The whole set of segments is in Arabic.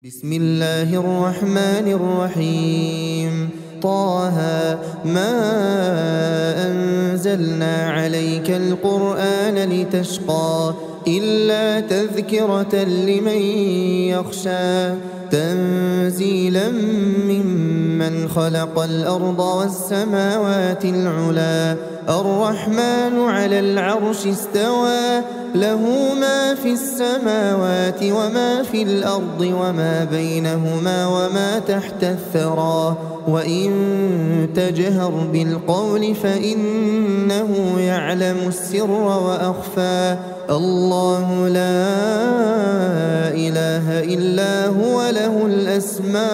بسم الله الرحمن الرحيم. طه ما أنزلنا عليك القرآن لتشقى إلا تذكرة لمن يخشى تنزيلا ممن خلق الأرض والسماوات العلى الرحمن على العرش استوى له ما في السماوات وما في الأرض وما بينهما وما تحت الثرى وإن تجهر بالقول فإنه يعلم السر وأخفى الله لا إله إلا هو له الأسماء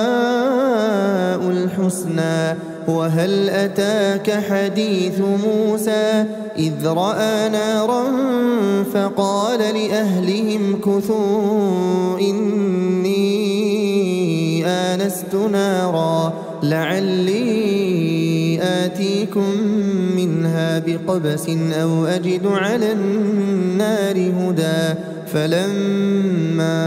الحسنى. وهل أتاك حديث موسى إذ رأى نارا فقال لأهلهم كثوا إني آنست نارا لعلي آتيكم منها بقبس أو أجد على النار هدى فلما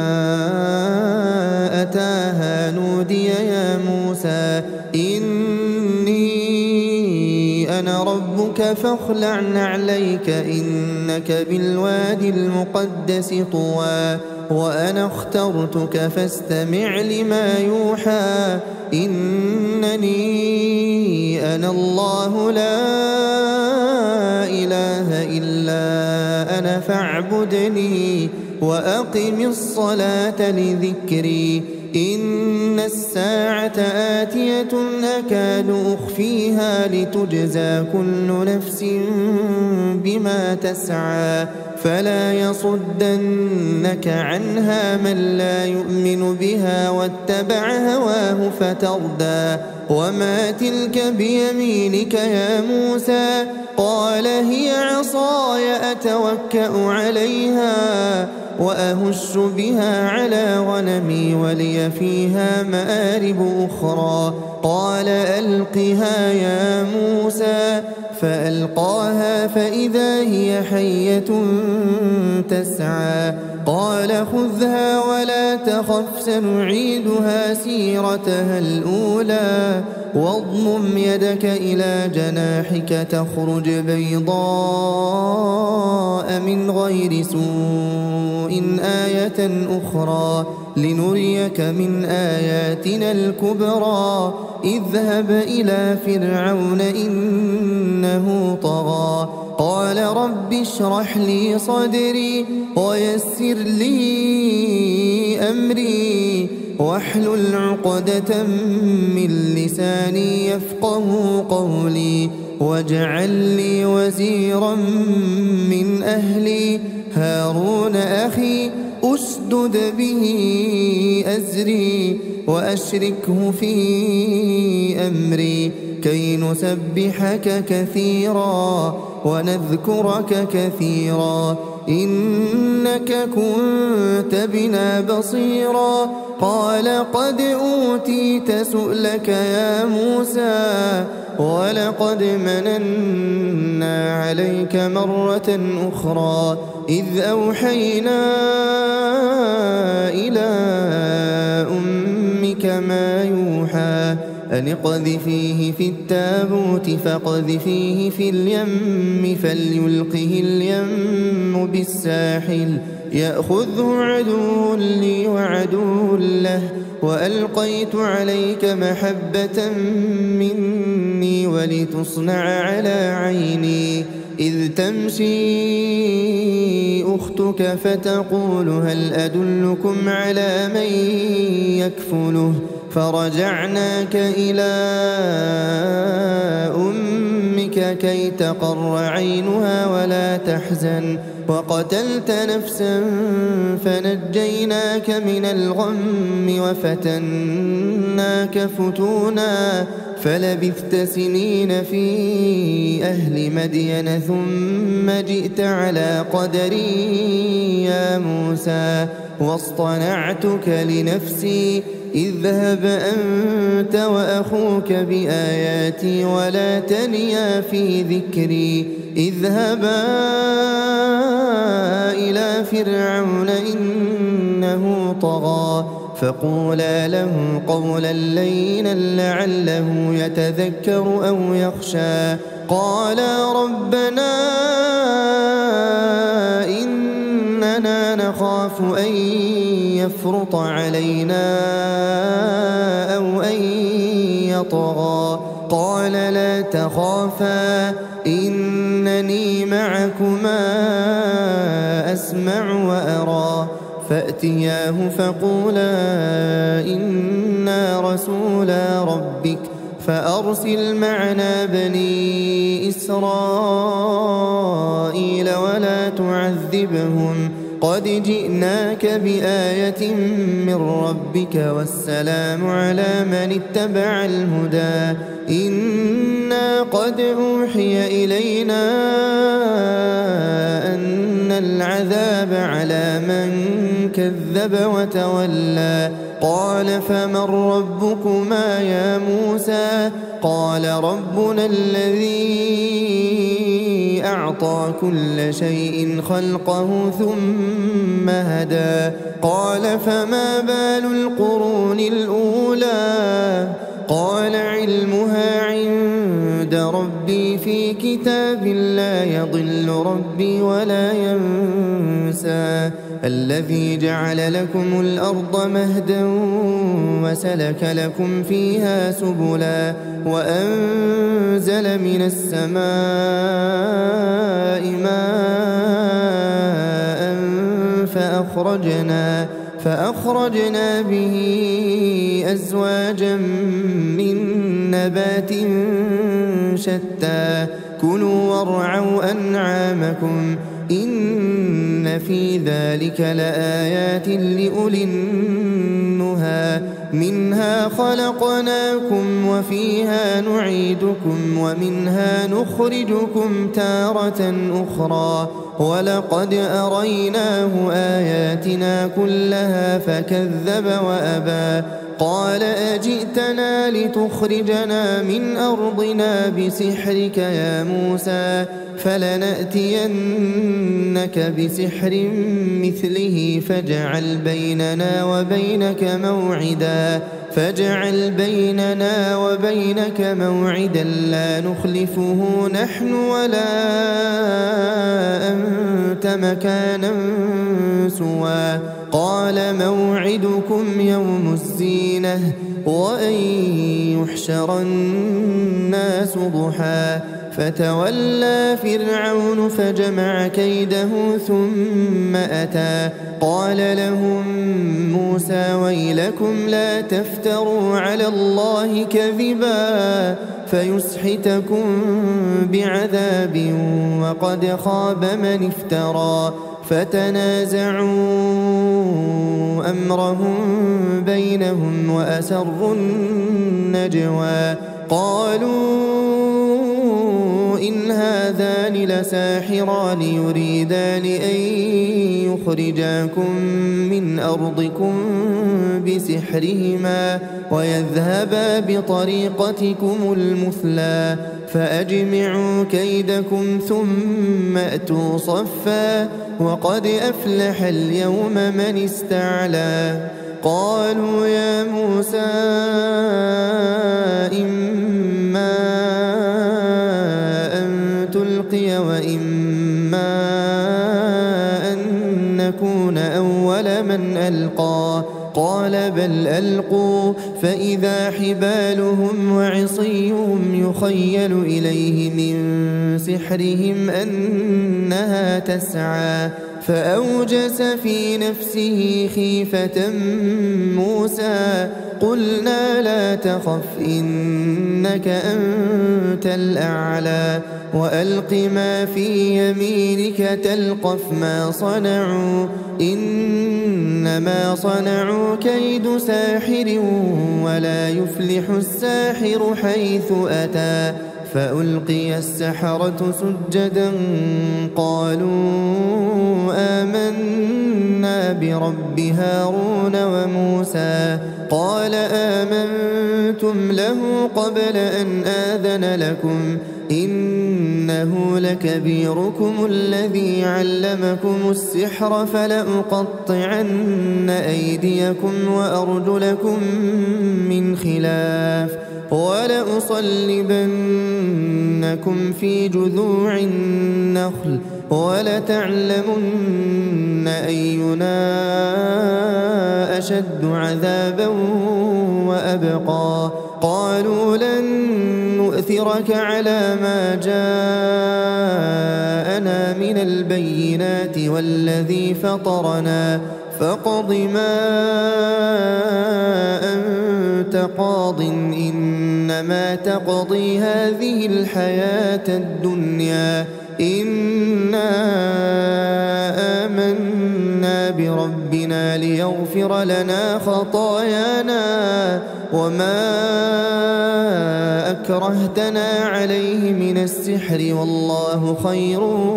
أتاها نودي يا موسى إني أنا ربك فاخلع نعليك إنك بالوادي المقدس طوى وأنا اخترتك فاستمع لما يوحى إنني أنا الله لا إله إلا أنا فاعبدني وأقم الصلاة لذكري إن الساعة آتية أكاد أخفيها لتجزى كل نفس بما تسعى فلا يصدنك عنها من لا يؤمن بها واتبع هواه فتردى وما تلك بيمينك يا موسى قال هي عصاي أتوكأ عليها وأهش بها على غنمي ولي فيها مآرب أخرى قال ألقها يا موسى فألقاها فإذا هي حية تسعى قال خذها ولا تخف سنعيدها سيرتها الأولى واضمم يدك إلى جناحك تخرج بيضاء من غير سوء آية أخرى لنريك من آياتنا الكبرى اذهب إلى فرعون إنه طغى قال رب اشرح لي صدري ويسر لي أمري واحلل عقدة من لساني يفقه قولي واجعل لي وزيرا من أهلي هارون أخي أشدد به أزري وأشركه في أمري كي نسبحك كثيرا ونذكرك كثيرا إنك كنت بنا بصيرا قال قد أوتيت سؤلك يا موسى ولقد مننا عليك مرة أخرى إذ أوحينا إلى أمك ما يوحى أن اقذفيه في التابوت فاقذفيه في اليم فليلقه اليم بالساحل يأخذه عدو لي وعدو له وألقيت عليك محبة مني ولتصنع على عيني إذ تمشي أختك فتقول هل أدلكم على من يكفله فرجعناك إلى أمك كي تقر عينها ولا تحزن وقتلت نفسا فنجيناك من الغم وفتناك فتونا فلبثت سنين في أهل مدين ثم جئت على قدري يا موسى واصطنعتك لنفسي اذهب أنت وأخوك بآياتي ولا تنيا في ذكري اذهبا إلى فرعون إنه طغى فقولا له قولا لينا لعله يتذكر أو يخشى. قالا ربنا إننا نخاف أن يفرط علينا أو أن يطغى. قال لا تخافا إنني معكما أسمع وأرى. فأتياه فقولا إنا رسولا ربك فأرسل معنا بني إسرائيل ولا تعذبهم قد جئناك بآية من ربك والسلام على من اتبع الهدى. إنا قد أوحي إلينا أن العذاب على من كذب وتولى. قال فمن ربكما يا موسى؟ قال ربنا الذي أعطى كل شيء خلقه ثم هدى. قال فما بال القرون الأولى؟ قال علمها عند ربي في كتاب لا يضل ربي ولا ينسى. الذي جعل لكم الأرض مهدا وسلك لكم فيها سبلا وأنزل من السماء ماء فأخرجنا به أزواجا من نبات شتى. كلوا وارعوا أنعامكم إن في ذلك لآيات لأولي النهى. منها خلقناكم وفيها نعيدكم ومنها نخرجكم تارة أخرى. ولقد أريناه آياتنا كلها فكذب وأبى. قال أجئتنا لتخرجنا من أرضنا بسحرك يا موسى؟ فلنأتينك بسحر مثله فاجعل بيننا وبينك موعدا لا نخلفه نحن ولا أنت مكانا سوى. قال موعدكم يوم الزينة وأن يحشر الناس ضحى. فتولى فرعون فجمع كيده ثم أتى. قال لهم موسى ويلكم لا تفتروا على الله كذبا فيسحتكم بعذاب وقد خاب من افترى. فتنازعوا أمرهم بينهم وأسروا النجوى. قالوا إن هذان لساحران يريدان أن يخرجاكم من أرضكم بسحرهما ويذهبا بطريقتكم المثلى. فأجمعوا كيدكم ثم أتوا صفا وقد أفلح اليوم من استعلى. قالوا يا موسى إما أن تلقي وإما أن نكون أول من ألقى. قال بل ألقوا فإذا حبالهم وعصيهم يخيل إليه من سحرهم أنها تسعى. فأوجس في نفسه خيفة موسى. قلنا لا تخف إنك أنت الأعلى وألق ما في يمينك تلقف ما صنعوا إنما صنعوا كيد ساحر ولا يفلح الساحر حيث أتى. فألقي السحرة سجدا قالوا آمنا برب هارون وموسى. قال آمنتم له قبل أن آذن لكم إنه لكبيركم الذي علمكم السحر فلأقطعن أيديكم وأرجلكم من خلاف ولأصلبنكم في جذوع النخل ولتعلمن أينا أشد عذابا وأبقى قالوا لن نؤثرك على ما جاءنا من البينات والذي فطرنا فاقض ما أنت قاض إنما تقضي هذه الحياة الدنيا إنا آمنا بربنا ليغفر لنا خطايانا وما أكرهتنا عليه من السحر والله خير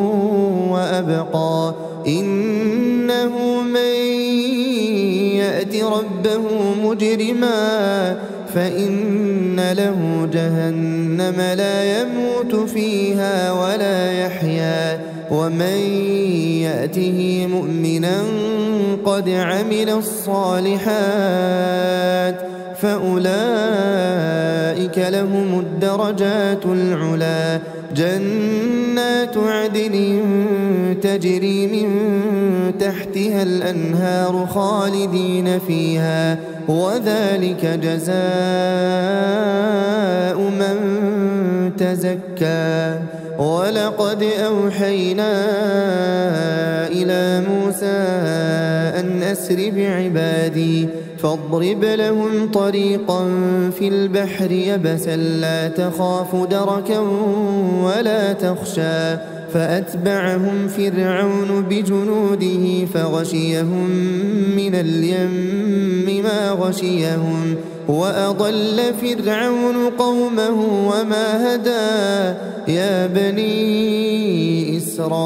وأبقى إنه من يأت ربه مجرما فإن له جهنم لا يموت فيها ولا يحيا ومن يأته مؤمنا قد عمل الصالحات فأولئك لهم الدرجات العلا جنات عدن تجري من تحتها الأنهار خالدين فيها وذلك جزاء من تزكى ولقد أوحينا إلى موسى أن أسر بعبادي فاضرب لهم طريقا في البحر يبسا لا تخاف دركا ولا تخشى فأتبعهم فرعون بجنوده فغشيهم من اليم ما غشيهم وأضل فرعون قومه وما هدى يا بني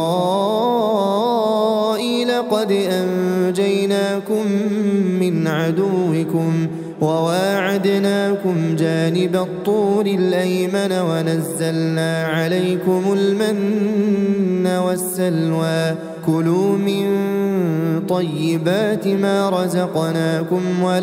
إسرائيل قد أنجيناكم من عدوكم وواعدناكم جانب الطور الأيمن ونزلنا عليكم المن والسلوى كلوا من طيبات ما رزقناكم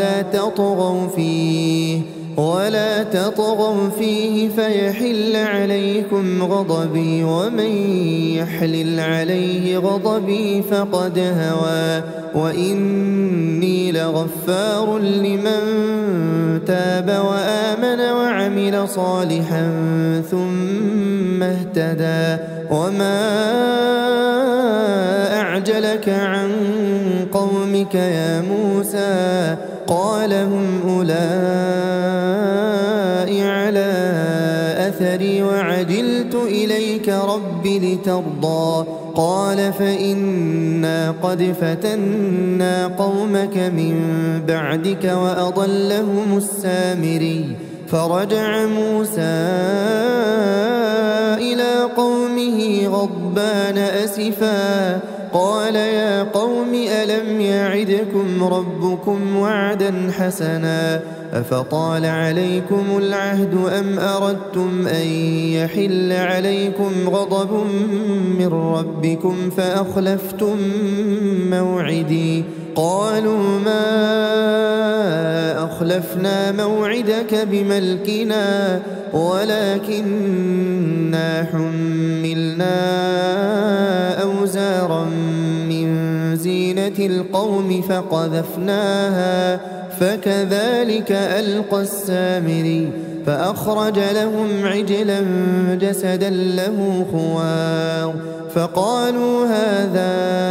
ولا تطغوا فيه فيحل عليكم غضبي ومن يحلل عليه غضبي فقد هوى وإني لغفار لمن تاب وآمن وعمل صالحا ثم اهتدى وما أعجلك عن قومك يا موسى قال هم أولئك على أثري وعجلت إليك رب لترضى قال فإنا قد فتنا قومك من بعدك وأضلهم السامري فرجع موسى إلى قومه غضبان أسفا قال يا قوم ألم يعدكم ربكم وعدا حسنا أفطال عليكم العهد أم أردتم أن يحل عليكم غضب من ربكم فأخلفتم موعدي قالوا ما أخلفنا موعدك بملكنا ولكننا حملنا أوزارا من زينة القوم فقذفناها فكذلك ألقى السامري فأخرج لهم عجلا جسدا له خوار فقالوا هذا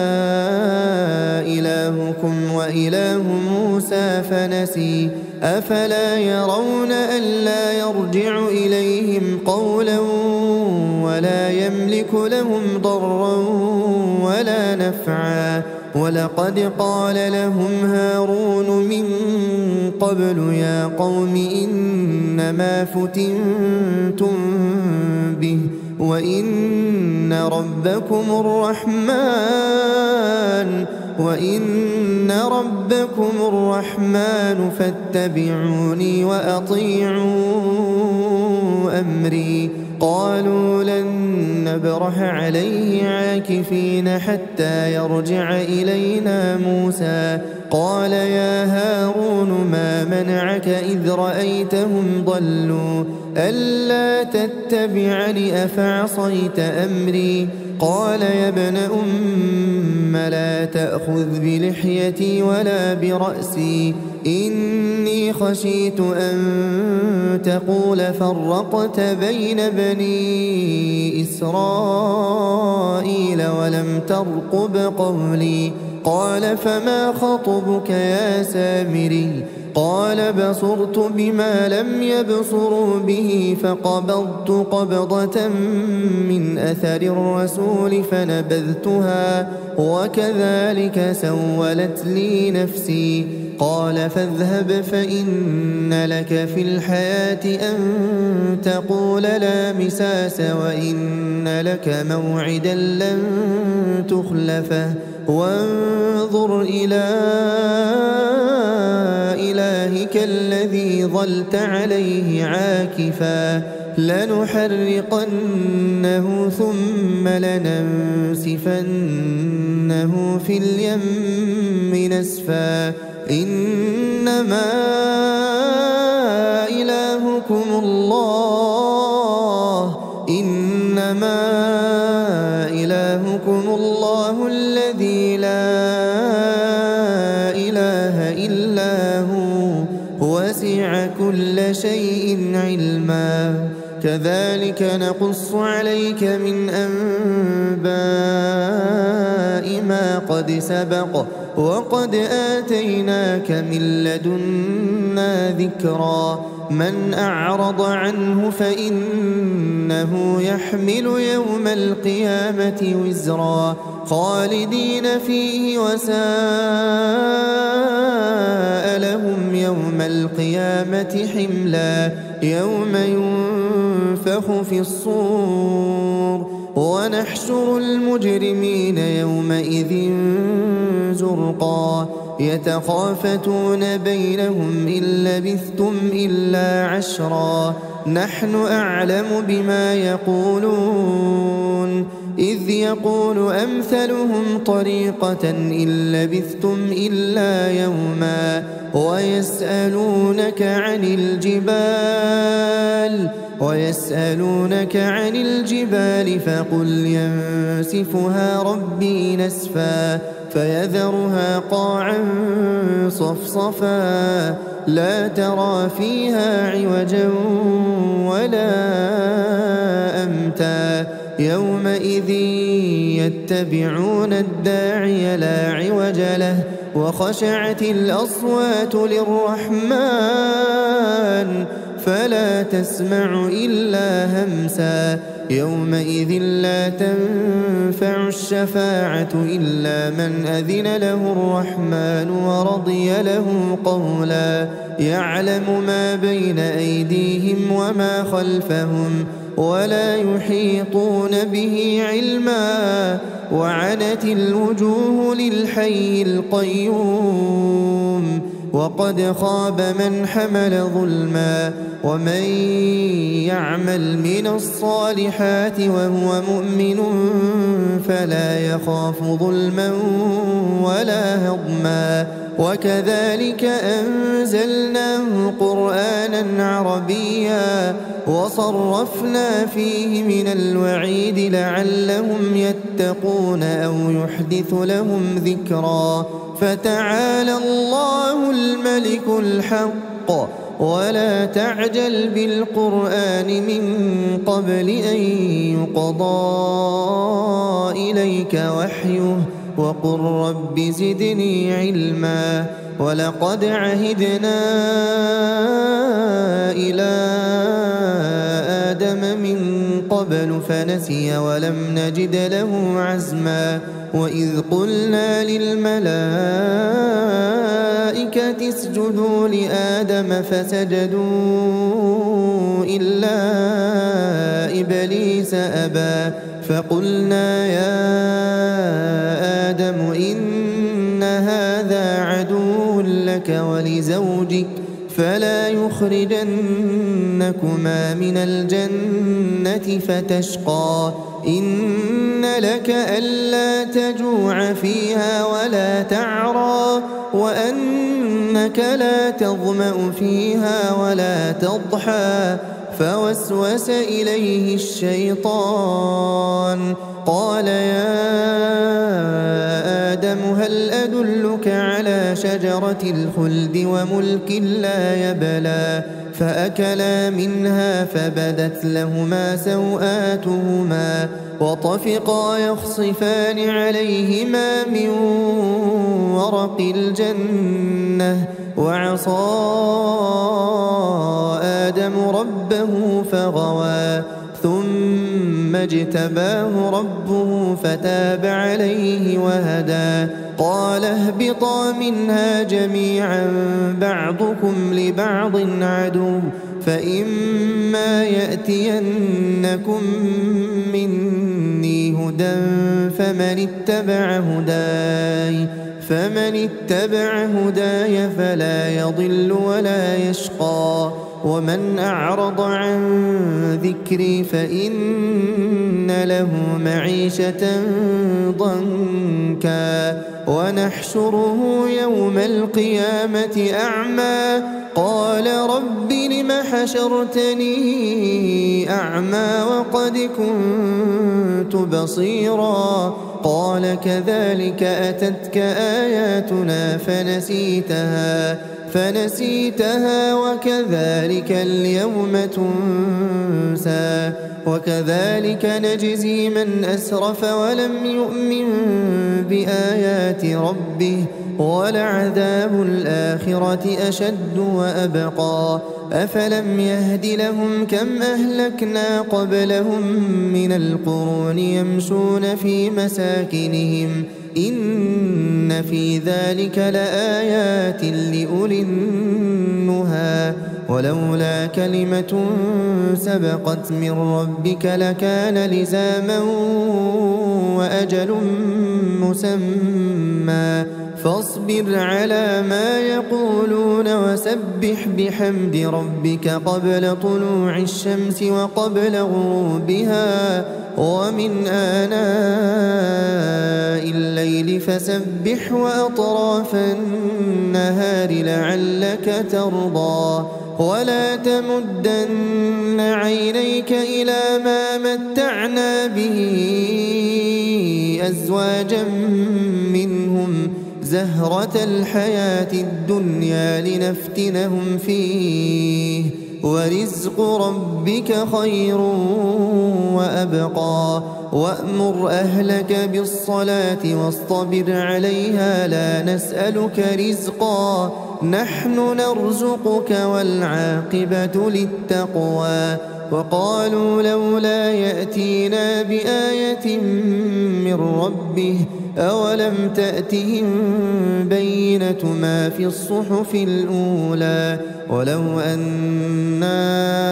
إلهكم وإله موسى فنسي أفلا يرون ألا يرجع إليهم قولا ولا يملك لهم ضرا ولا نفعا ولقد قال لهم هارون من قبل يا قوم إنما فتنتم به وإن ربكم الرحمن فاتبعوني وأطيعوا أمري قالوا لن نبرح عليه عاكفين حتى يرجع إلينا موسى قال يا هارون ما منعك إذ رأيتهم ضلوا ألا تتبعني أفعصيت أمري قال يا ابن أم لا تأخذ بلحيتي ولا برأسي إني خشيت أن تقول فرقت بين بني إسرائيل ولم ترقب قولي قال فما خطبك يا سامري قال بصرت بما لم يبصروا به فقبضت قبضة من أثر الرسول فنبذتها وكذلك سولت لي نفسي قال فاذهب فإن لك في الحياة أن تقول لا مساس وإن لك موعدا لن تخلفه وانظر إلى إلهك الذي ظلت عليه عاكفا لنحرقنه ثم لننسفنه في اليم نسفا إنما إلهكم الله الذي لا إله إلا هو وسع كل شيء علما كذلك نقص عليك من أنباء ما قد سبق وقد آتيناك من لدنا ذكرا من أعرض عنه فإنه يحمل يوم القيامة وزرا خالدين فيه وساء لهم يوم القيامة حملا يوم ينفخ في الصور ونحشر المجرمين يومئذ زرقا يتخافتون بينهم إن لبثتم إلا عشرا نحن أعلم بما يقولون إذ يقول أمثلهم طريقة إن لبثتم إلا يوما ويسألونك عن الجبال فقل ينسفها ربي نسفا فيذرها قاعا صفصفا لا ترى فيها عوجا ولا أمتا يومئذ يتبعون الداعي لا عوج له وخشعت الأصوات للرحمن فلا تسمع إلا همسا يومئذ لا تنفع الشفاعة إلا من أذن له الرحمن ورضي له قولا يعلم ما بين أيديهم وما خلفهم ولا يحيطون به علما وعنت الوجوه للحي القيوم وقد خاب من حمل ظلما ومن يعمل من الصالحات وهو مؤمن فلا يخاف ظلما ولا هضما وكذلك أنزلناه قرآنا عربيا وصرفنا فيه من الوعيد لعلهم يتقون أو يحدث لهم ذكرا فتعالى الله الملك الحق ولا تعجل بالقرآن من قبل أن يقضى إليك وحيه وقل رب زدني علما ولقد عهدنا إلى آدم من قبل فنسي ولم نجد له عزما وإذ قلنا للملائكة اسجدوا لآدم فسجدوا إلا إبليس أبى فقلنا يا آدم إن هذا عدو لك ولزوجك فلا يخرجنكما من الجنة فتشقى إن لك ألا تجوع فيها ولا تعرى وأنك لا تظمأ فيها ولا تضحى فوسوس إليه الشيطان قال يا آدم هل أدلك على شجرة الخلد وملك لا يبلى فأكلا منها فبدت لهما سوآتهما وطفقا يخصفان عليهما من ورق الجنة وعصى آدم ربه فغوى ثم اجتباه ربه فتاب عليه وهدى قال اهبطا منها جميعا بعضكم لبعض عدو فإما يأتينكم مني هدى فمن اتبع هداي فلا يضل ولا يشقى ومن أعرض عن ذكري فإن له معيشة ضنكا ونحشره يوم القيامة أعمى قال رب لم حشرتني أعمى وقد كنت بصيرا قال كذلك أتتك آياتنا فنسيتها وكذلك اليوم تنسى وكذلك نجزي من أسرف ولم يؤمن بآيات ربه ولعذاب الآخرة أشد وأبقى أفلم يهد لهم كم أهلكنا قبلهم من القرون يمشون في مساكنهم إن في ذلك لآيات لأولي النهى ولولا كلمة سبقت من ربك لكان لزاما وأجل مسمى فاصبر على ما يقولون وسبح بحمد ربك قبل طلوع الشمس وقبل غروبها ومن آناء الليل فسبح وأطراف النهار لعلك ترضى ولا تمدن عينيك إلى ما متعنا به أزواجا منهم زهرة الحياة الدنيا لنفتنهم فيه ورزق ربك خير وأبقى وأمر أهلك بالصلاة واصطبر عليها لا نسألك رزقا نحن نرزقك والعاقبة للتقوى وقالوا لولا يأتينا بآية من ربه أولم تأتهم بينة ما في الصحف الأولى ولو أنا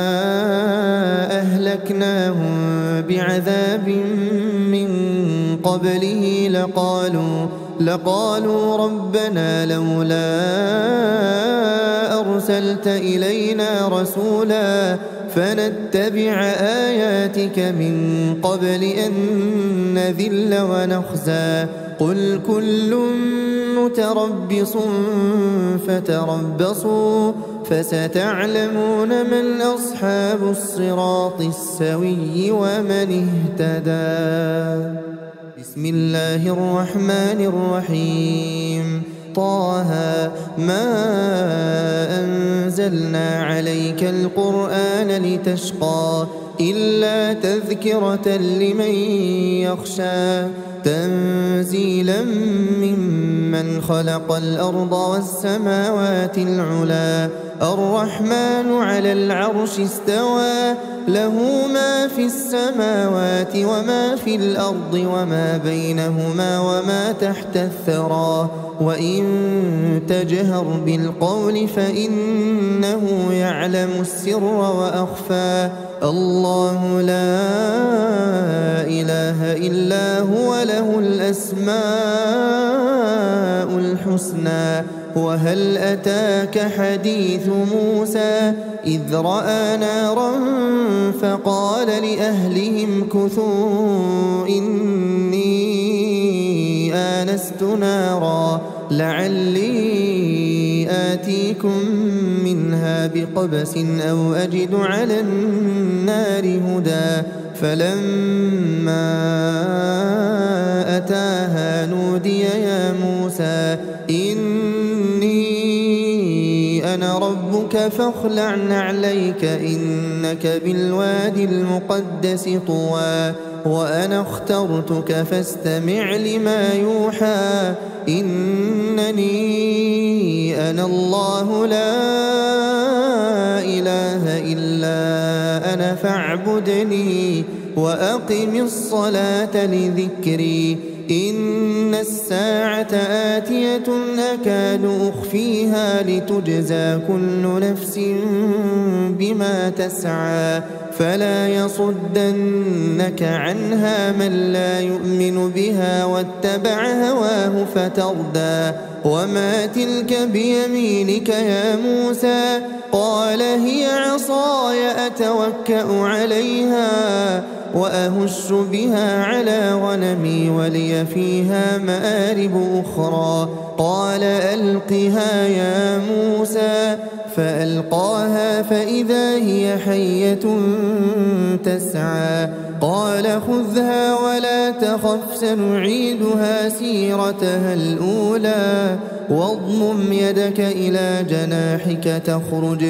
أهلكناهم بعذاب من قبله لقالوا ربنا لولا أرسلت إلينا رسولا فنتبع آياتك من قبل أن نذل ونخزى قل كل متربص فتربصوا فستعلمون من أصحاب الصراط السوي ومن اهتدى بسم الله الرحمن الرحيم طه ما أنزلنا عليك القرآن لتشقى إلا تذكرة لمن يخشى تنزيلا ممن خلق الأرض والسماوات العلى الرحمن على العرش استوى له ما في السماوات وما في الأرض وما بينهما وما تحت الثرى وإن تجهر بالقول فإنه يعلم السر وأخفى الله لا إله إلا هو له الأسماء الحسنى وهل أتاك حديث موسى إذ رأى نارا فقال لأهلهم كثوا إني آنست نارا لعلي آتيكم منها بقبس أو أجد على النار هدى فلما أتاها نودي يا موسى إني أنا ربك فاخلع نعليك إنك بالوادي المقدس طوى وأنا اخترتك فاستمع لما يوحى إنني أنا الله لا إله إلا أنا فاعبدني وأقم الصلاة لذكري إن الساعة آتية أكاد أخفيها لتجزى كل نفس بما تسعى فلا يصدنك عنها من لا يؤمن بها واتبع هواه فتردى وما تلك بيمينك يا موسى قال هي عصاي أتوكأ عليها وأهش بها على غنمي ولي فيها مآرب أخرى قال ألقها يا موسى فألقاها فإذا هي حية تسعى قال خذها ولا تخف سنعيدها سيرتها الأولى واضمم يدك إلى جناحك تخرج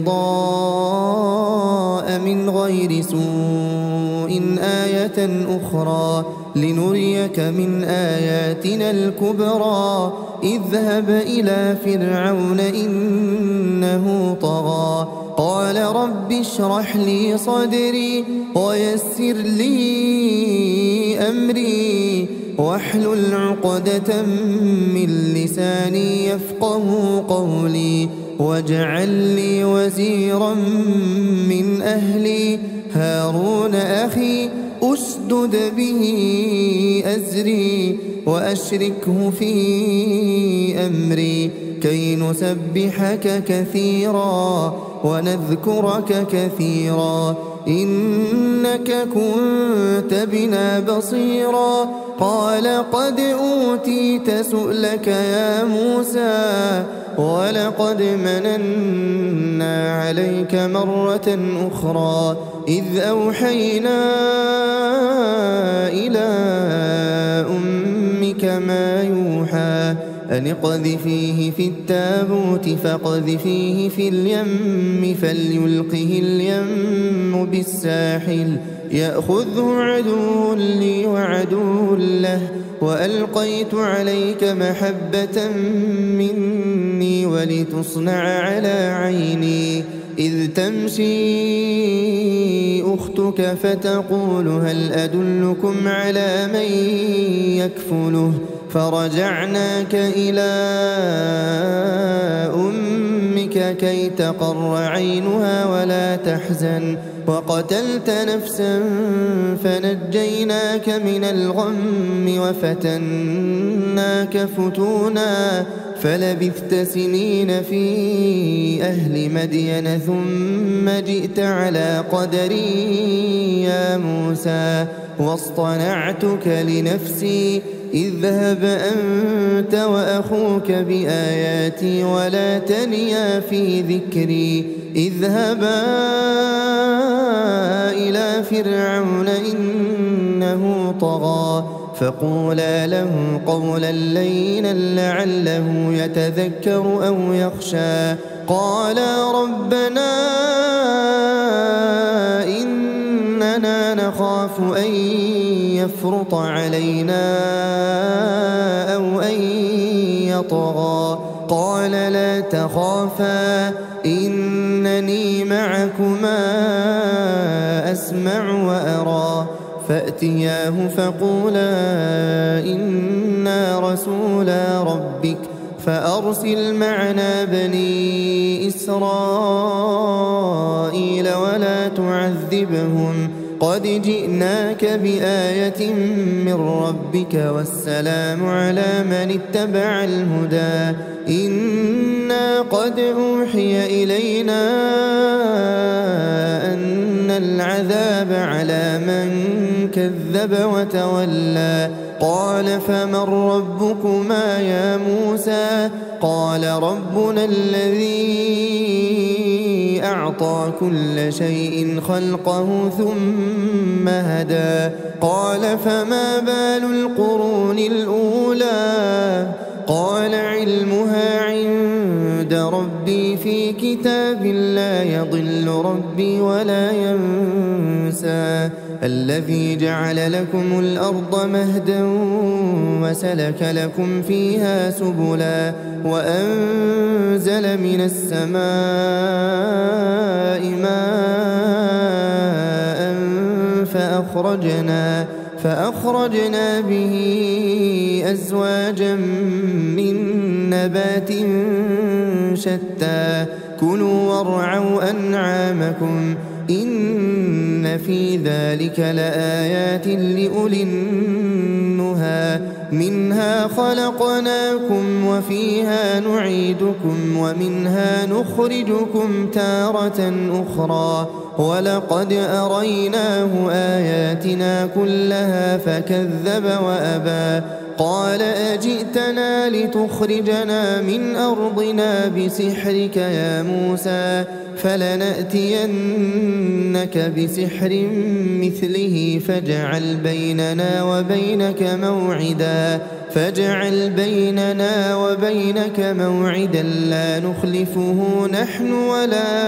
بيضاء من غير سوء آية أخرى لنريك من آياتنا الكبرى اذهب إلى فرعون إنه طغى قال رب اشرح لي صدري ويسر لي أمري واحلل عقدة من لساني يفقه قولي واجعل لي وزيرا من أهلي هارون أخي أشدد به أزري وأشركه في أمري كي نسبحك كثيرا ونذكرك كثيرا إنك كنت بنا بصيرا قال قد أوتيت سؤلك يا موسى ولقد مننا عليك مرة أخرى إذ أوحينا إلى أمك ما يوحى أن اقذفيه في التابوت فاقذفيه في اليم فليلقه اليم بالساحل يأخذه عدو لي وعدو له وألقيت عليك محبة مني ولتصنع على عيني إذ تمشي أختك فتقول هل أدلكم على من يكفله فرجعناك إلى أمك كي تقر عينها ولا تحزن وقتلت نفسا فنجيناك من الغم وفتناك فتونا فلبثت سنين في أهل مدين ثم جئت على قدري يا موسى واصطنعتك لنفسي اذهب أنت وأخوك بآياتي ولا تنيا في ذكري اذهبا إلى فرعون إنه طغى فقولا له قولا لينا لعله يتذكر أو يخشى قالا ربنا إننا نخاف أن يفرط علينا أو أن يطغى قال لا تخافا إنني معكما أسمع وأرى فأتياه فقولا إنا رسولا ربك فأرسل معنا بني إسرائيل ولا تعذبهم قد جئناك بآية من ربك والسلام على من اتبع الهدى إنا قد أوحي إلينا أن العذاب على من كذب وتولى قال فمن ربكما يا موسى قال ربنا الذي أعطى كل شيء خلقه ثم هدى قال فما بال القرون الأولى قال علمها عند ربي في كتاب لا يضل ربي ولا ينسى الذي جعل لكم الأرض مهدا وسلك لكم فيها سبلا وأنزل من السماء ماء فأخرجنا به أزواجا من نبات شتى كلوا وارعوا أنعامكم إن في ذلك لآيات لأولي النهى منها خلقناكم وفيها نعيدكم ومنها نخرجكم تارة أخرى ولقد أريناه آياتنا كلها فكذب وأبى قال أجئتنا لتخرجنا من أرضنا بسحرك يا موسى فلنأتينك بسحر مثله فاجعل بيننا وبينك موعدا لا نخلفه نحن ولا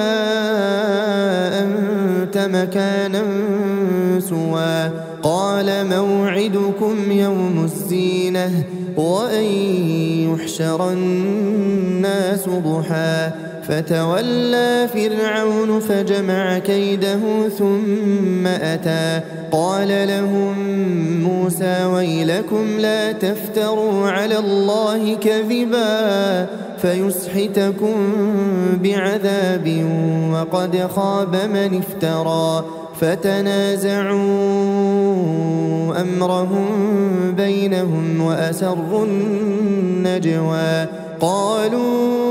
أنت مكانا سوى قال موعدكم يوم الزينة وأن يحشر الناس ضحى فتولى فرعون فجمع كيده ثم أتى قال لهم موسى ويلكم لا تفتروا على الله كذبا فيسحتكم بعذاب وقد خاب من افترى فتنازعوا أمرهم بينهم وأسروا النجوى قالوا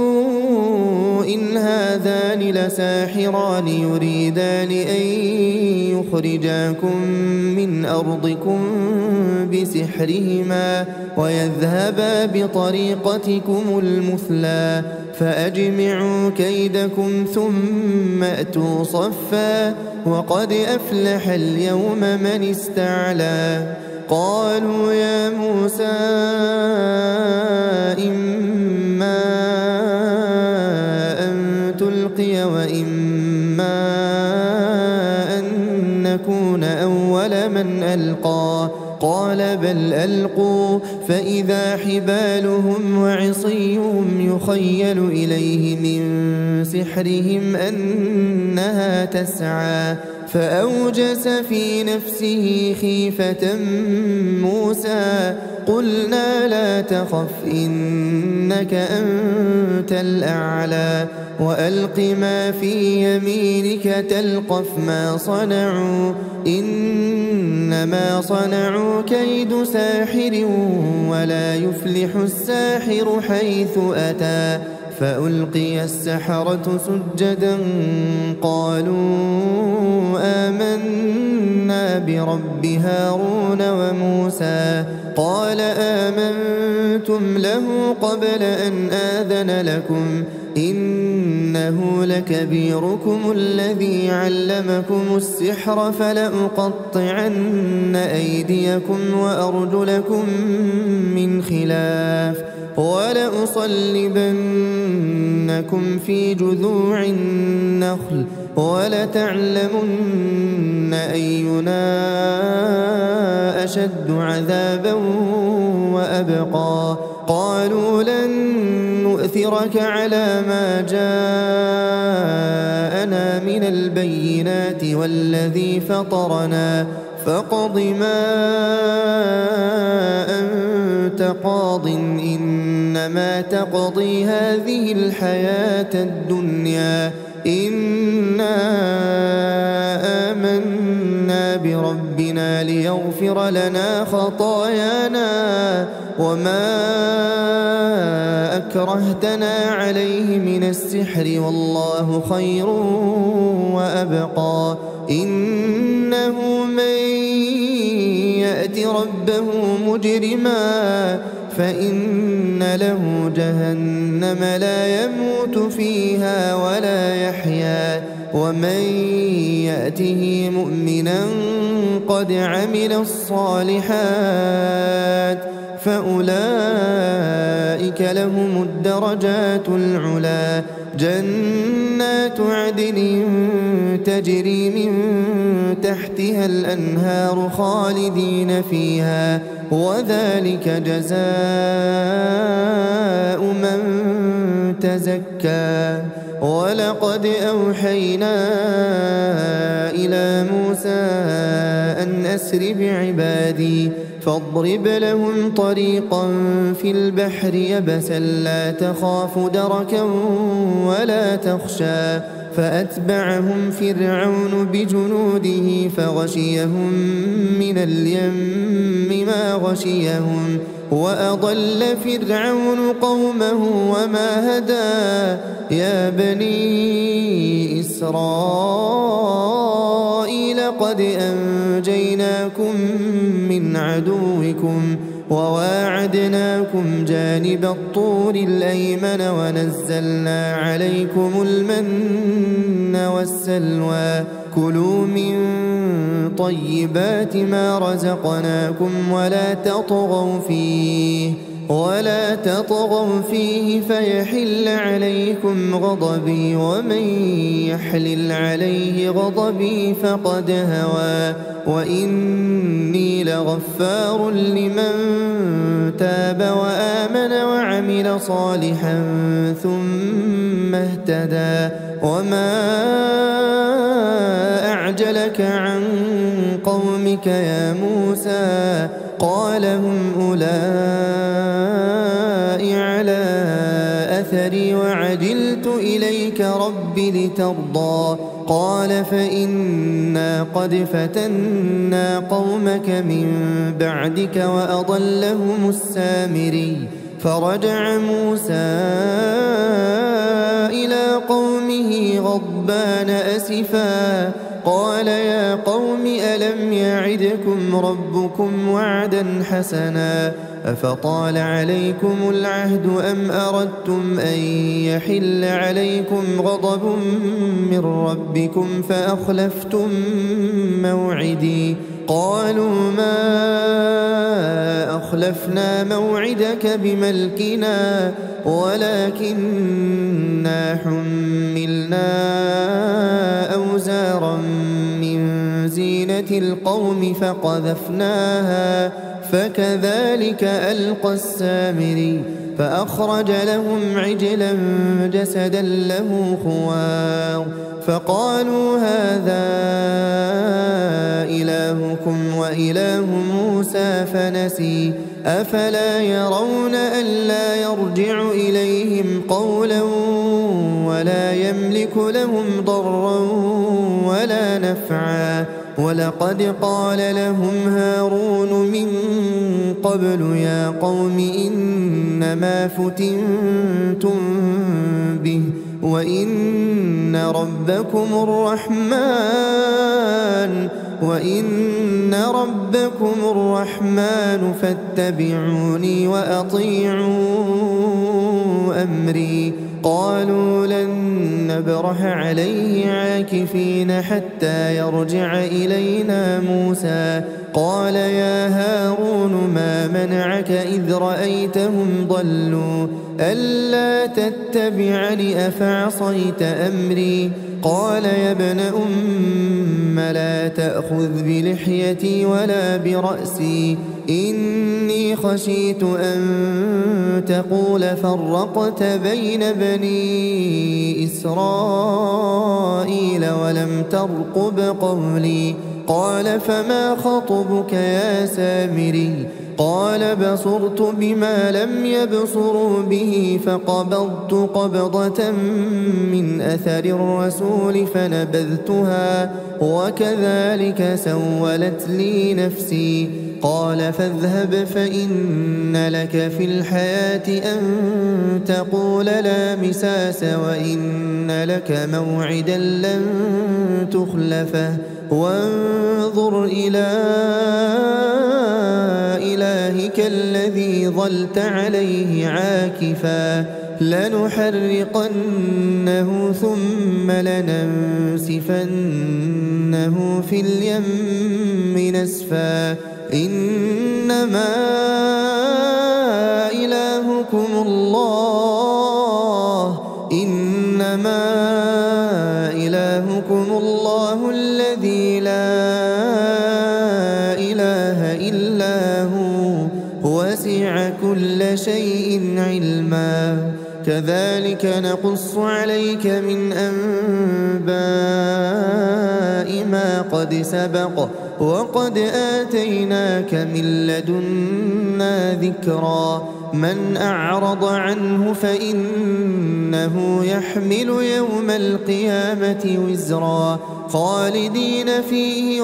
إن هذان لساحران يريدان أن يخرجاكم من أرضكم بسحرهما ويذهبا بطريقتكم المثلى فأجمعوا كيدكم ثم أتوا صفا وقد أفلح اليوم من استعلى قالوا يا موسى إما أن تلقي وإما أن نكون أول من ألقى قال بل ألقوا فإذا حبالهم وعصيهم يخيل إليه من سحرهم أنها تسعى فأوجس في نفسه خيفة موسى قلنا لا تخف إنك أنت الأعلى وألق ما في يمينك تلقف ما صنعوا إنما صنعوا كيد ساحر ولا يفلح الساحر حيث أتى فألقي السحرة سجدا قالوا آمنا برب هارون وموسى قال آمنتم له قبل أن آذن لكم إنه لكبيركم الذي علمكم السحر فلأقطعن أيديكم وأرجلكم من خلاف ولأصلبنكم في جذوع النخل ولتعلمن أينا أشد عذابا وأبقى قالوا لن نؤثرك على ما جاءنا من البينات والذي فطرنا فاقض ما أنت قاض إنما تقضي هذه الحياة الدنيا إنا آمنا بنا ليغفر لنا خطايانا وما أكرهتنا عليه من السحر والله خير وأبقى. إنه من يأت ربه مجرما فإن له جهنم لا يموت فيها ولا يحيا ومن يأته مؤمنا قد عمل الصالحات فأولئك لهم الدرجات العلا جنات عدن تجري من تحتها الأنهار خالدين فيها وذلك جزاء من تزكى. ولقد أوحينا إلى موسى أن أسر بعبادي فاضرب لهم طريقا في البحر يبسا لا تخاف دركا ولا تخشى فأتبعهم فرعون بجنوده فغشيهم من اليم ما غشيهم وأضل فرعون قومه وما هدى. يا بني إسرائيل قد أنجيناكم من عدوكم وواعدناكم جانب الطور الأيمن ونزلنا عليكم المن والسلوى كلوا من طيبات ما رزقناكم ولا تطغوا فيه فيحل عليكم غضبي ومن يحلل عليه غضبي فقد هوى وإني لغفار لمن تاب وآمن وعمل صالحا ثم اهتدى. وما أعجلك عن قومك يا موسى قال هم أولئك على أثري وعجلت إليك رب لترضى قال فإنا قد فتنا قومك من بعدك وأضلهم السامري. فرجع موسى إلى قومه غضبان أسفا قال يا قوم ألم يعدكم ربكم وعدا حسنا أفطال عليكم العهد أم أردتم أن يحل عليكم غضب من ربكم فأخلفتم موعدي قالوا ما أخلفنا موعدك بملكنا ولكننا حملنا أوزارا من زينة القوم فقذفناها فكذلك ألقى السامري فأخرج لهم عجلا جسدا له خوار فقالوا هذا إلهكم وإله موسى فنسي أفلا يرون ألا يرجع إليهم قولا ولا يملك لهم ضرا ولا نفعا ولقد قال لهم هارون من قبل يا قوم إنما فتنتم به وإن ربكم الرحمن فاتبعوني وأطيعوا أمري قالوا لن نبرح عليه عاكفين حتى يرجع إلينا موسى قال يا هارون ما منعك إذ رأيتهم ضلوا ألا تتبعني أفعصيت أمري قال يا ابن أم لا تأخذ بلحيتي ولا برأسي إني خشيت أن تقول فرقت بين بني إسرائيل ولم ترقب قولي قال فما خطبك يا سامري قال بصرت بما لم يبصروا به فقبضت قبضة من أثر الرسول فنبذتها وكذلك سولت لي نفسي. قال فاذهب فإن لك في الحياة أن تقول لا مساس وإن لك موعدا لن تخلفه وانظر إلى إلهك الذي ظلت عليه عاكفا لنحرقنه ثم لننسفنه في اليم نسفا إنما إلهكم الله الذي لا إله إلا هو وسع كل شيء علما. كذلك نقص عليك من أنباء ما قد سبق وقد آتيناك من لدنا ذكرا. من أعرض عنه فإنه يحمل يوم القيامة وزرا خالدين فيه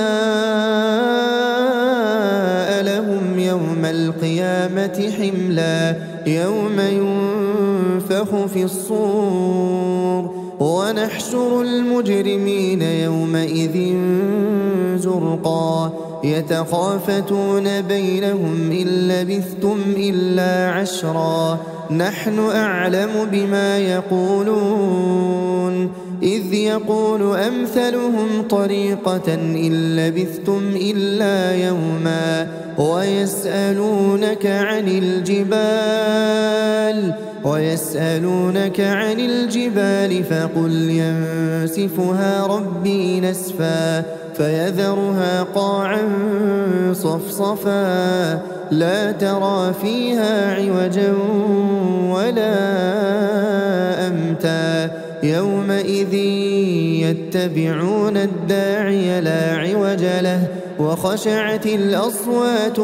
وساء لهم يوم القيامة حملا. يوم ينفخ في الصور ونحشر المجرمين يومئذ زرقا يتخافتون بينهم إن لبثتم إلا عشرا نحن أعلم بما يقولون إذ يقول أمثلهم طريقة إن لبثتم إلا يوما ويسألونك عن الجبال فقل ينسفها ربي نسفا فيذرها قاعا صفصفا لا ترى فيها عوجا ولا أمتا يومئذ يتبعون الداعي لا عوج له وخشعت الأصوات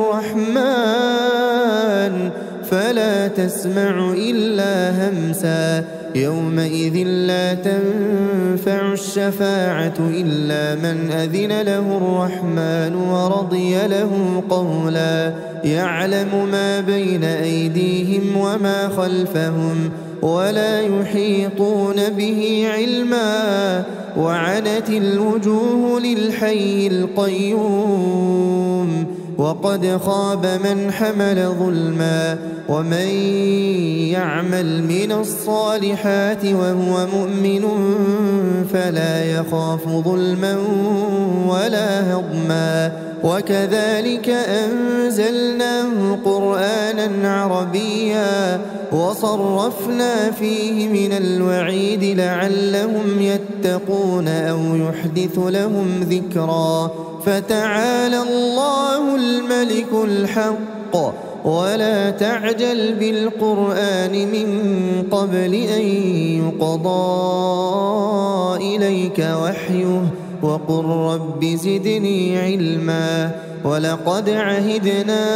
للرحمن فلا تسمع إلا همسا يومئذ لا تنفع الشفاعة إلا من أذن له الرحمن ورضي له قولا يعلم ما بين أيديهم وما خلفهم ولا يحيطون به علما وعنت الوجوه للحي القيوم وقد خاب من حمل ظلما ومن يعمل من الصالحات وهو مؤمن فلا يخاف ظلما ولا هضما وكذلك أنزلناه قرآنا عربيا وصرفنا فيه من الوعيد لعلهم يتقون أو يحدث لهم ذكرا فتعالى الله الملك الحق ولا تعجل بالقرآن من قبل أن يقضى إليك وحيه وقل رب زدني علما ولقد عهدنا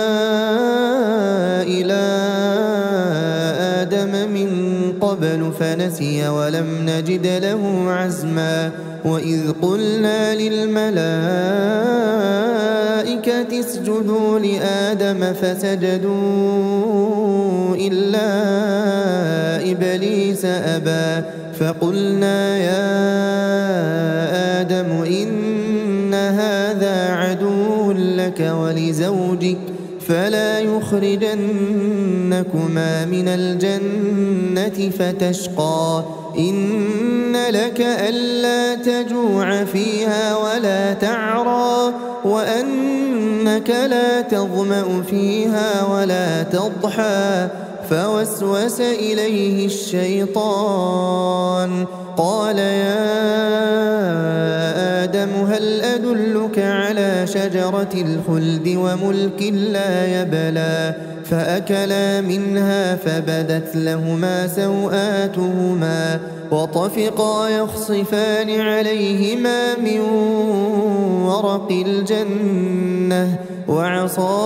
إلى آدم من قبل فنسي ولم نجد له عزما وإذ قلنا للملائكة اسجدوا لآدم فسجدوا إلا إبليس أبى فقلنا يا آدم إن هذا عدو لك ولزوجك فلا يخرجنكما من الجنة فتشقى إن لك ألا تجوع فيها ولا تعرى وأنك لا تظمأ فيها ولا تضحى فوسوس إليه الشيطان قال يا آدم هل أدلك على شجرة الخلد وملك لا يبلى فأكلا منها فبدت لهما سوآتهما وطفقا يخصفان عليهما من ورق الجنة وعصى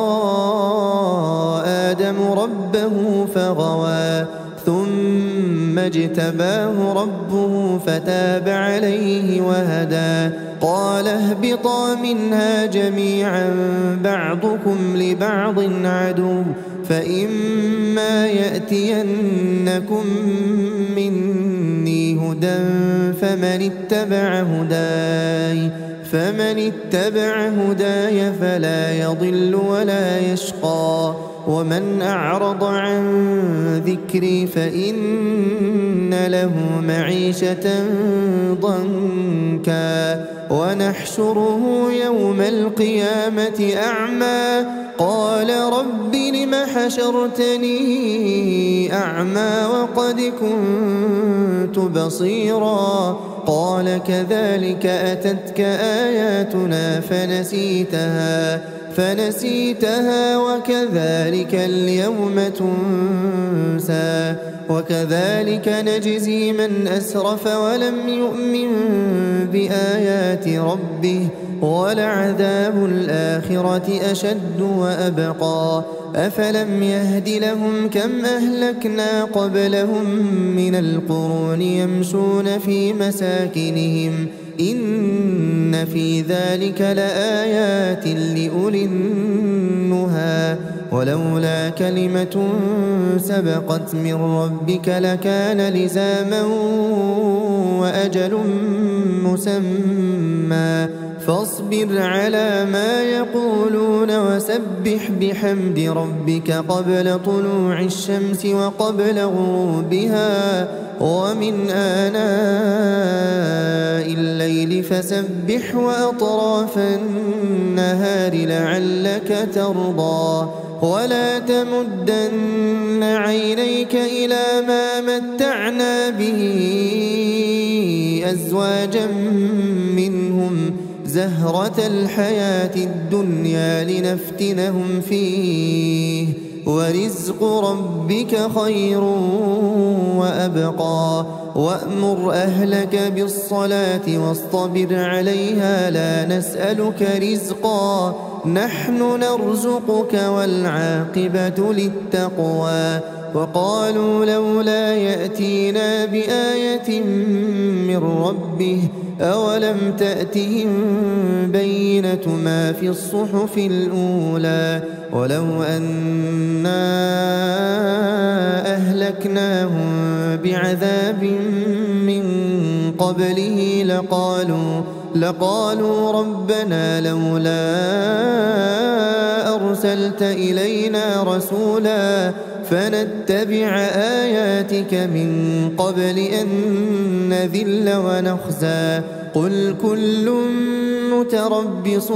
آدم ربه فغوى ثم اجتباه ربه فتاب عليه وهدى قال اهبطا منها جميعا بعضكم لبعض عدو فإما يأتينكم مني هدى فمن اتبع هداي فلا يضل ولا يشقى ومن أعرض عن ذكري فإن له معيشة ضنكا ونحشره يوم القيامة أعمى قال رب لم حشرتني أعمى وقد كنت بصيرا قال كذلك أتتك آياتنا فنسيتها وكذلك اليوم تنسى وكذلك نجزي من أسرف ولم يؤمن بآيات ربه ولعذاب الآخرة أشد وأبقى أفلم يهد لهم كم أهلكنا قبلهم من القرون يمشون في مساكنهم إن في ذلك لآيات لأولي النهى ولولا كلمة سبقت من ربك لكان لزاما وأجل مسمى فاصبر على ما يقولون وسبح بحمد ربك قبل طلوع الشمس وقبل غروبها ومن آناء الليل فسبح وأطراف النهار لعلك ترضى ولا تمدن عينيك إلى ما متعنا به أزواجا منهم زهرة الحياة الدنيا لنفتنهم فيه ورزق ربك خير وأبقى وأمر أهلك بالصلاة واصطبر عليها لا نسألك رزقا نحن نرزقك والعاقبة للتقوى وقالوا لولا يأتينا بآية من ربه أولم تأتهم بينة ما في الصحف الأولى ولو أنا أهلكناهم بعذاب من قبله لقالوا ربنا لولا أرسلت إلينا رسولا فنتبع آياتك من قبل أن نذل ونخزى قل كل متربص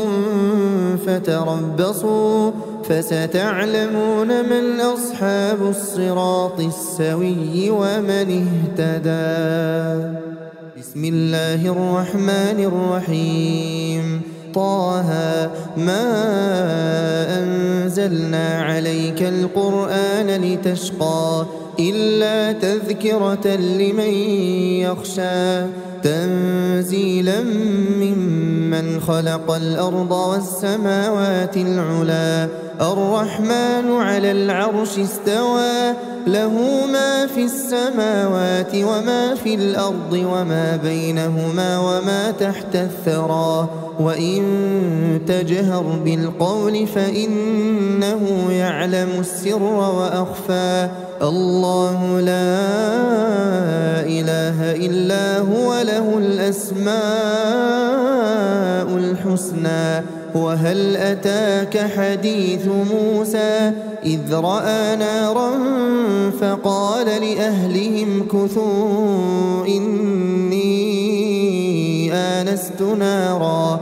فتربصوا فستعلمون من أصحاب الصراط السوي ومن اهتدى بسم الله الرحمن الرحيم طه ما أنزلنا عليك القرآن لتشقى إلا تذكرة لمن يخشى تنزيلا ممن خلق الأرض والسماوات العلى الرحمن على العرش استوى له ما في السماوات وما في الأرض وما بينهما وما تحت الثرى وإن تجهر بالقول فإنه يعلم السر وأخفى الله لا إله إلا هو له الأسماء الحسنى وهل أتاك حديث موسى إذ رأى نارا فقال لأهلهم كثوا إني آنست نارا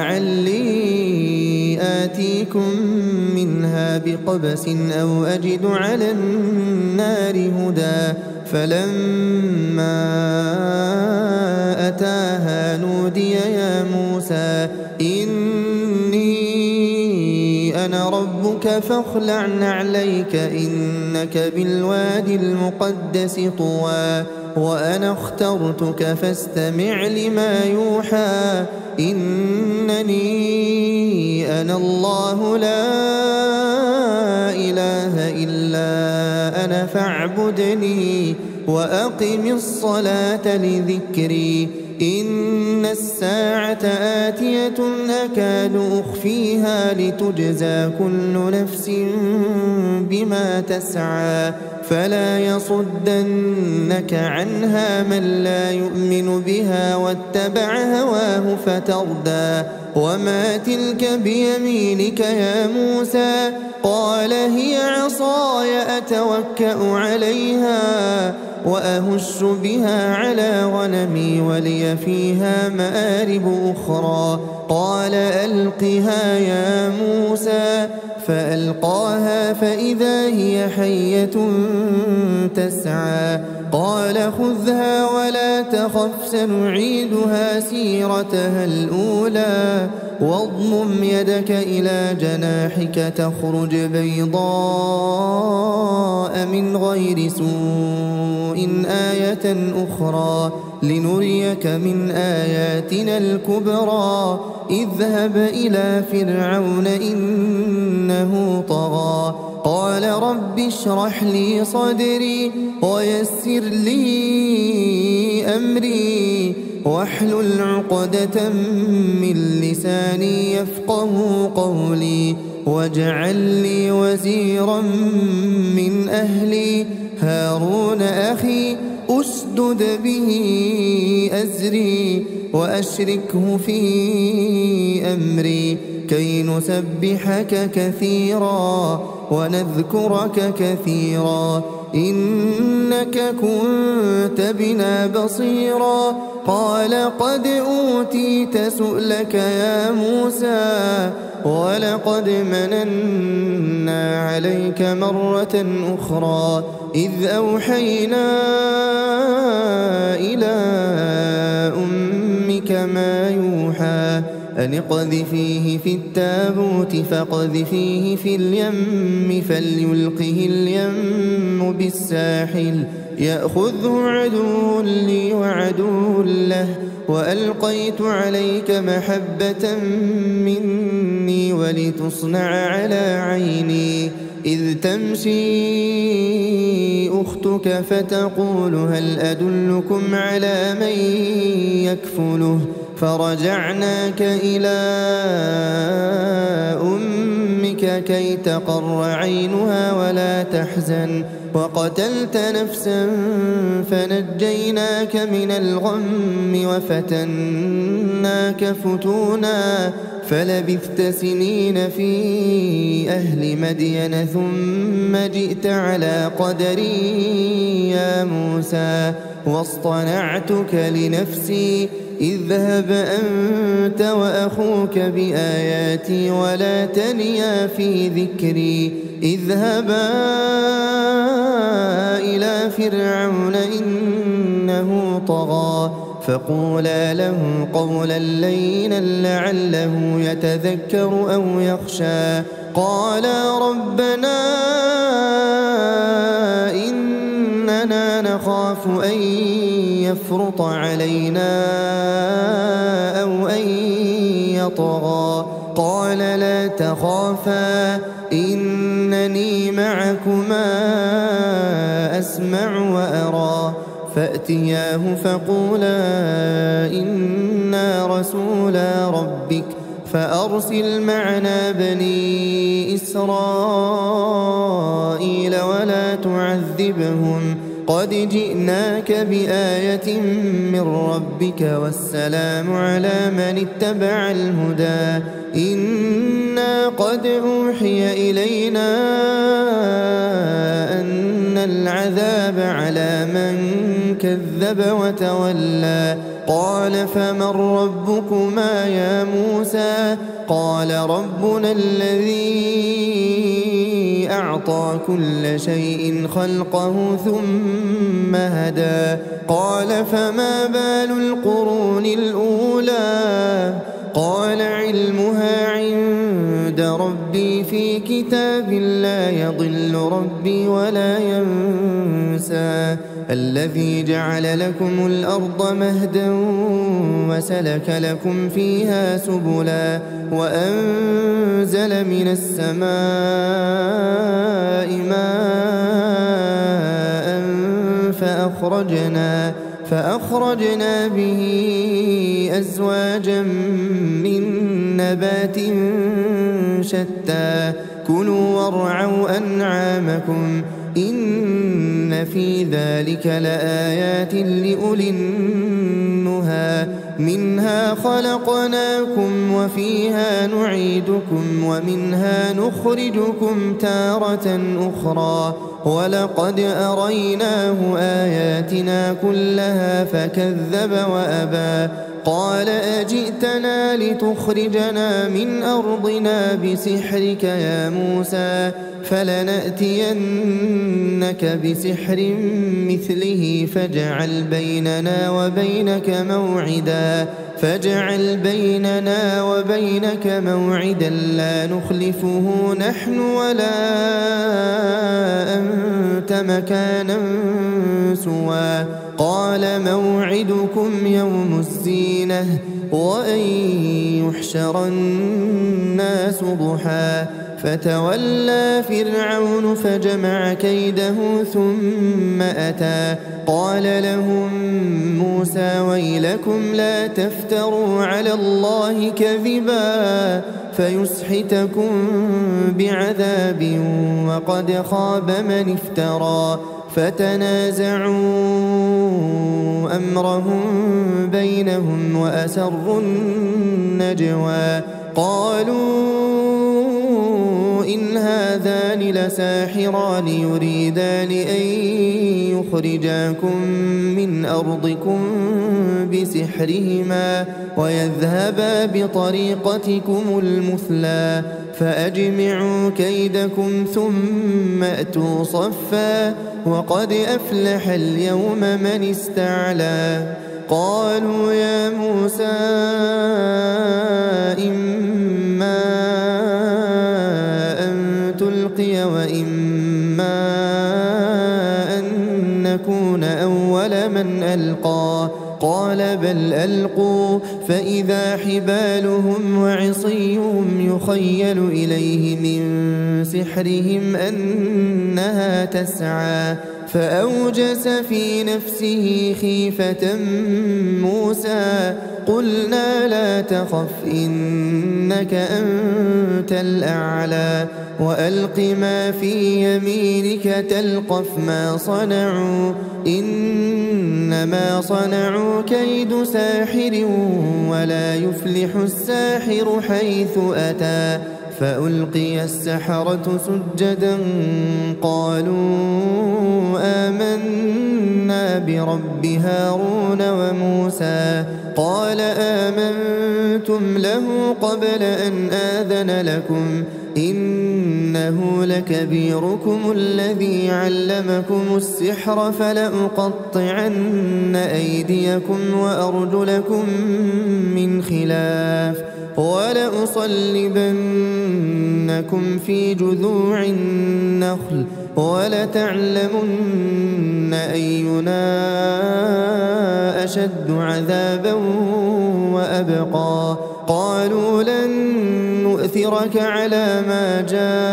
لعلي آتيكم منها بقبس أو أجد على النار هدى فلما أتاها نودي يا موسى إني أنا ربك فاخلع نعليك إنك بالوادي المقدس طوى وأنا اخترتك فاستمع لما يوحى إنني أنا الله لا إله إلا أنا فاعبدني وأقم الصلاة لذكري إن الساعة آتية أكاد أخفيها لتجزى كل نفس بما تسعى فلا يصدنك عنها من لا يؤمن بها واتبع هواه فتردى وما تلك بيمينك يا موسى قال هي عصاي أتوكأ عليها وأهش بها على غنمي ولي فيها مآرب أخرى قال ألقها يا موسى فألقاها فإذا هي حية تسعى قال خذها ولا تخف سنعيدها سيرتها الأولى واضمم يدك إلى جناحك تخرج بيضاء من غير سوء آية أخرى لنريك من آياتنا الكبرى اذهب إلى فرعون إنه طغى قال رب اشرح لي صدري ويسر لي أمري واحلل عقدة من لساني يفقه قولي واجعل لي وزيرا من أهلي هارون أخي أشدد به أزري وأشركه في أمري كي نسبحك كثيرا ونذكرك كثيرا إنك كنت بنا بصيرا قال قد أوتيت سؤلك يا موسى ولقد مننا عليك مرة أخرى إذ أوحينا إلى أمك ما يوحى أن اقذفيه في التابوت فاقذفيه في اليم فليلقه اليم بالساحل يأخذه عدو لي وعدو له وألقيت عليك محبة مني ولتصنع على عيني إذ تمشي أختك فتقول هل أدلكم على من يكفله فرجعناك إلى أمك كي تقر عينها ولا تحزن وقتلت نفسا فنجيناك من الغم وفتناك فتونا فلبثت سنين في أهل مدين ثم جئت على قدري يا موسى واصطنعتك لنفسي اذهب أنت وأخوك بآياتي ولا تنيا في ذكري اذهبا إلى فرعون إنه طغى فقولا له قولا لينا لعله يتذكر أو يخشى قالا ربنا إننا نخاف أن يفرط علينا أو أن يطغى قال لا تخافا إنني معكما أسمع وأرى فأتياه فقولا إنا رسولا ربك فأرسل معنا بني إسرائيل ولا تعذبهم قد جئناك بآية من ربك والسلام على من اتبع الهدى إنا قد أوحي إلينا أن العذاب على من كذب وتولى قال فمن ربكما يا موسى قال ربنا الذي أعطى كل شيء خلقه ثم هدى قال فما بال القرون الأولى قال علمها عند ربي في كتاب لا يضل ربي ولا ينسى الذي جعل لكم الأرض مهدا وسلك لكم فيها سبلا وأنزل من السماء ماء فأخرجنا به أزواجا من نبات شتى كلوا وارعوا أنعامكم إن في ذلك لآيات لأولي النهى منها خلقناكم وفيها نعيدكم ومنها نخرجكم تارة أخرى ولقد أريناه آياتنا كلها فكذب وأبى قال أجئتنا لتخرجنا من أرضنا بسحرك يا موسى فلنأتينك بسحر مثله فاجعل بيننا وبينك موعدا لا نخلفه نحن ولا أنت مكانا سوى قال موعدكم يوم الزينة وأن يحشر الناس ضحى فتولى فرعون فجمع كيده ثم أتى قال لهم موسى ويلكم لا تفتروا على الله كذبا فيسحتكم بعذاب وقد خاب من افترى فتنازعوا أمرهم بينهم وأسروا النجوى قالوا إن هذان لساحران يريدان أن يخرجاكم من أرضكم بسحرهما ويذهبا بطريقتكم المثلى فأجمعوا كيدكم ثم أتوا صفا وقد أفلح اليوم من استعلى قالوا يا موسى إما أن تلقي وإما أن نكون أول من ألقى قال بل ألقوا فإذا حبالهم وعصيهم يخيل إليه من سحرهم أنها تسعى فأوجس في نفسه خيفة موسى قلنا لا تخف إنك أنت الأعلى وألق ما في يمينك تلقف ما صنعوا إنما صنعوا كيد ساحر ولا يفلح الساحر حيث أتى فألقي السحرة سجدا قالوا آمنا برب هارون وموسى قال آمنتم له قبل أن آذن لكم إنه لكبيركم الذي علمكم السحر فلأقطعن أيديكم وأرجلكم من خلاف ولأصلبنكم في جذوع النخل ولتعلمن أينا أشد عذابا وأبقى قالوا لن نؤثرك على ما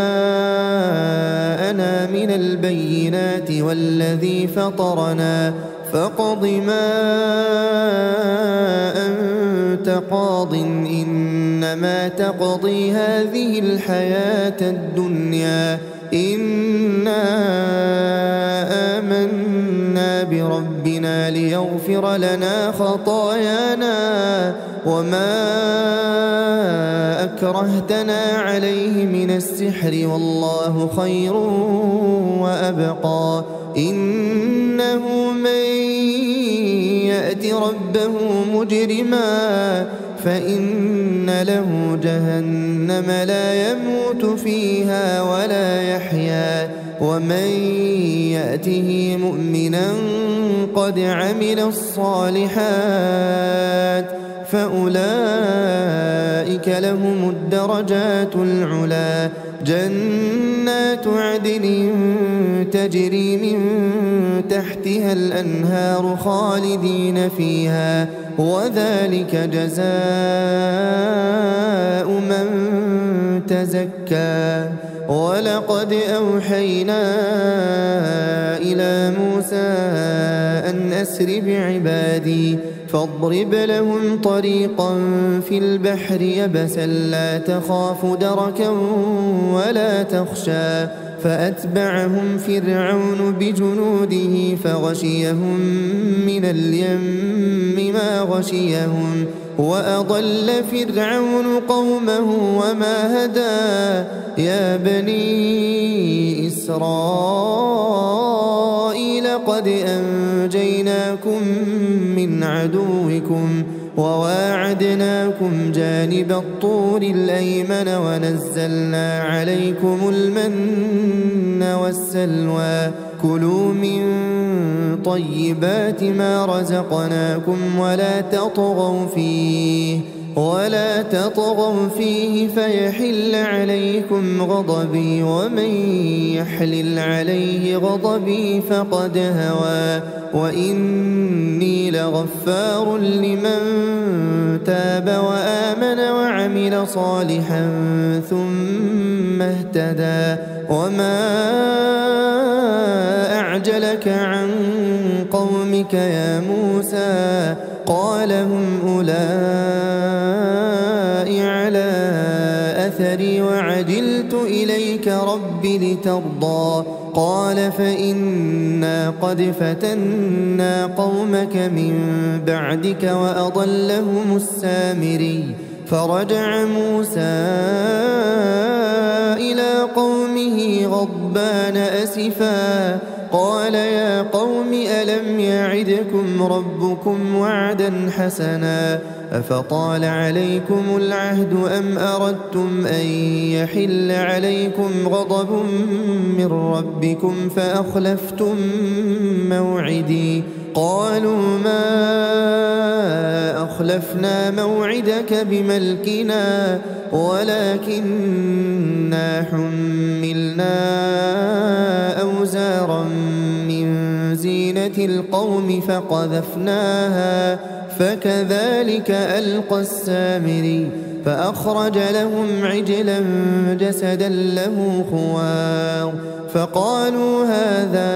جاءنا من البينات والذي فطرنا فاقض ما أنت قاض إنما تقضي هذه الحياة الدنيا إنا آمنا بربنا ليغفر لنا خطايانا وما أكرهتنا عليه من السحر والله خير وأبقى إنه من يأت ربه مجرما فإن له جهنم لا يموت فيها ولا يحيا ومن يأته مؤمنا قد عمل الصالحات فأولئك لهم الدرجات العلا جنات عدن تجري من تحتها الأنهار خالدين فيها وذلك جزاء من تزكى ولقد أوحينا إلى موسى أن أسر بعبادي فاضرب لهم طريقا في البحر يبسا لا تخاف دركا ولا تخشى فأتبعهم فرعون بجنوده فغشيهم من اليم ما غشيهم وأضل فرعون قومه وما هدى يا بني إسرائيل قد أنجيناكم من عدوكم وواعدناكم جانب الطور الأيمن ونزلنا عليكم المن والسلوى كلوا من طيبات ما رزقناكم ولا تطغوا فيه فيحل عليكم غضبي ومن يحلل عليه غضبي فقد هوى وإني لغفار لمن تاب وآمن وعمل صالحا ثم اهتدى وما أعجلك عن قومك يا موسى قال هم أولئك على أثري وعجلت إليك رب لترضى قال فإنا قد فتنا قومك من بعدك وأضلهم السامري فرجع موسى إلى قومه غضبان أسفا قال يا قوم ألم يعدكم ربكم وعدا حسنا أفطال عليكم العهد أم أردتم أن يحل عليكم غضب من ربكم فأخلفتم موعدي قالوا ما أخلفنا موعدك بملكنا ولكننا حملنا أوزارا من زينة القوم فقذفناها فكذلك ألقى السامري فأخرج لهم عجلا جسدا له خوار فقالوا هذا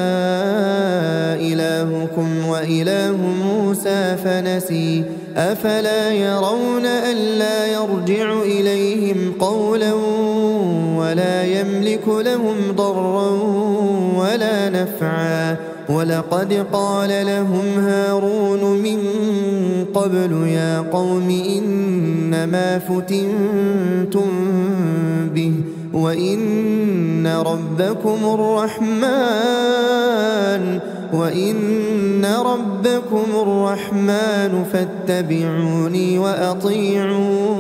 إلهكم وإله موسى فنسي أفلا يرون ألا يرجع إليهم قولا ولا يملك لهم ضرا ولا نفعا ولقد قال لهم هارون من قبل يا قوم إنما فتنتم به وإن ربكم الرحمن فاتبعوني وأطيعوا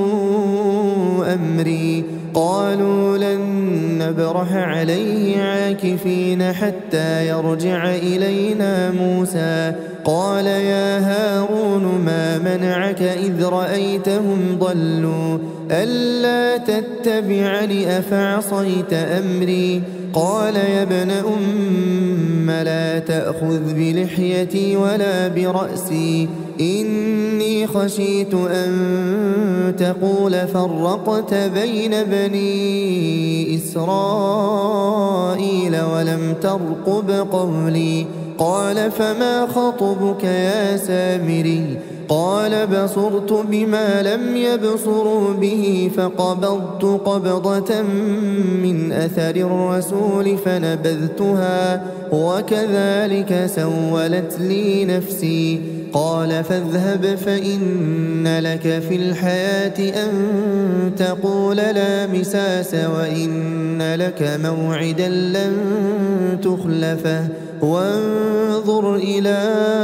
أمري قالوا لن نبرح عليه عاكفين حتى يرجع إلينا موسى قال يا هارون ما منعك إذ رأيتهم ضلوا ألا تتبعني أفعصيت أمري قال يا ابن أم لا تأخذ بلحيتي ولا برأسي إني خشيت أن تقول فرقت بين بني إسرائيل ولم ترقب قولي قال فما خطبك يا سامري قال بصرت بما لم يبصروا به فقبضت قبضة من أثر الرسول فنبذتها وكذلك سولت لي نفسي قال فاذهب فإن لك في الحياة أن تقول لا مساس وإن لك موعدا لن تخلفه وانظر إلى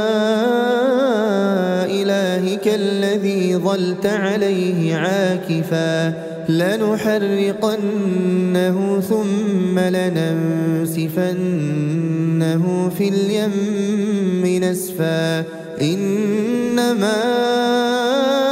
إلهك الذي ظلت عليه عاكفا لنحرقنه ثم لننسفنه في اليم نسفا إنما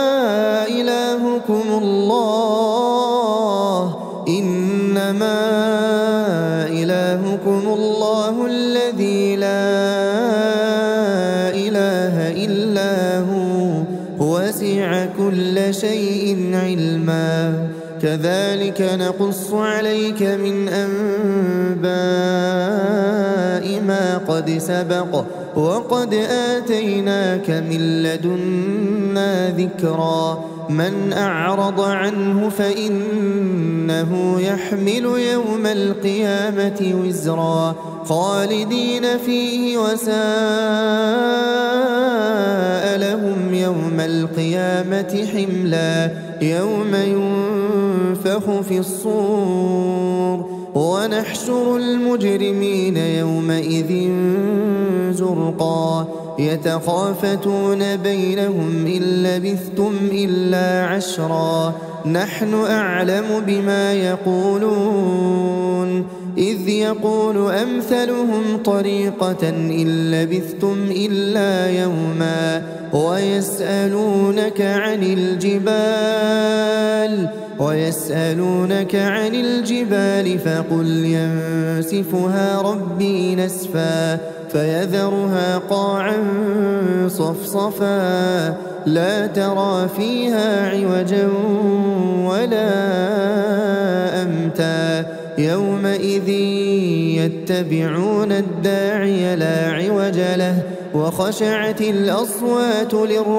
إلا هو وسع كل شيء علما. كذلك نقص عليك من أنباء ما قد سبق وقد آتيناك من لدنا ذكرا. من أعرض عنه فإنه يحمل يوم القيامة وزرا خالدين فيه وساء لهم يوم القيامة حملا. يوم ينفخ في الصور ونحشر المجرمين يومئذ زرقا يتخافتون بينهم إن لبثتم إلا عشرا نحن أعلم بما يقولون إذ يقول أمثلهم طريقة إن لبثتم إلا يوما ويسألونك عن الجبال فقل ينسفها ربي نسفا فيذرها قاعا صفصفا لا ترى فيها عوجا ولا أمتا. يومئذ يتبعون الداعي لا عوج له وخشعت الأصوات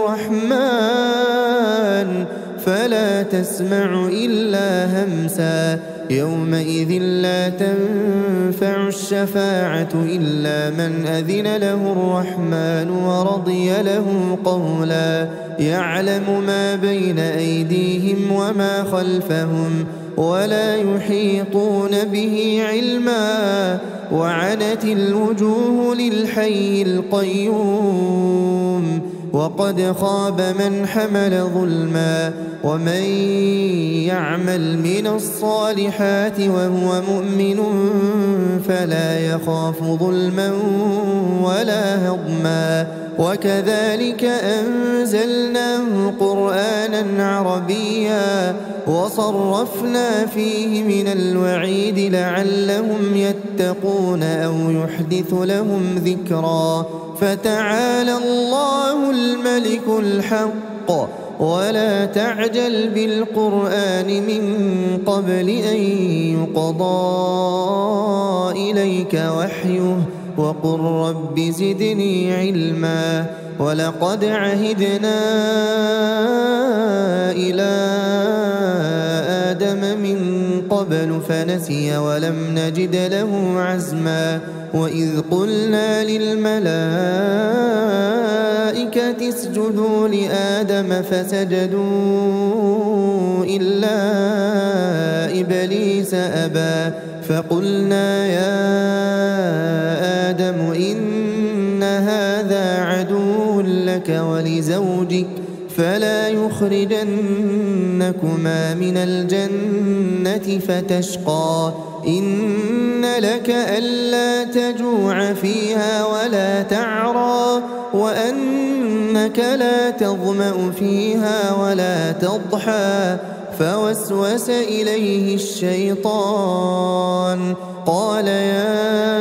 للرحمن فلا تسمع إلا همسا. يومئذ لا تنفع الشفاعة إلا من أذن له الرحمن ورضي له قولا. يعلم ما بين أيديهم وما خلفهم ولا يحيطون به علما. وعنت الوجوه للحي القيوم وقد خاب من حمل ظلما. ومن يعمل من الصالحات وهو مؤمن فلا يخاف ظلما ولا هضما. وكذلك أنزلناه قرآنا عربيا وصرفنا فيه من الوعيد لعلهم يتقون أو يحدث لهم ذكرا. فتعالى الله الملك الحق ولا تعجل بالقرآن من قبل أن يقضى إليك وحيه وقل رب زدني علما. ولقد عهدنا إلى آدم من قبل فنسي ولم نجد له عزما. وإذ قلنا للملائكة اسجدوا لآدم فسجدوا إلا إبليس أبى فقلنا يا آدم إن هذا عدو لك ولزوجك فلا يخرجنكما من الجنة فتشقى. إن لك ألا تجوع فيها ولا تعرى وأنك لا تظمأ فيها ولا تضحى. فوسوس إليه الشيطان قال يا